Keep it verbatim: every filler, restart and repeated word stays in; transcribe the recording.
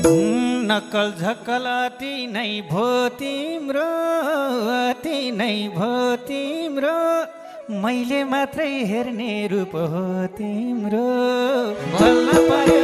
नक्कल झक्कल अति नै भो तिम्रो, अति नै भो तिम्रो, मैले मात्रै हेर्ने रूप हो तिम्रो। बोल्न पर्यो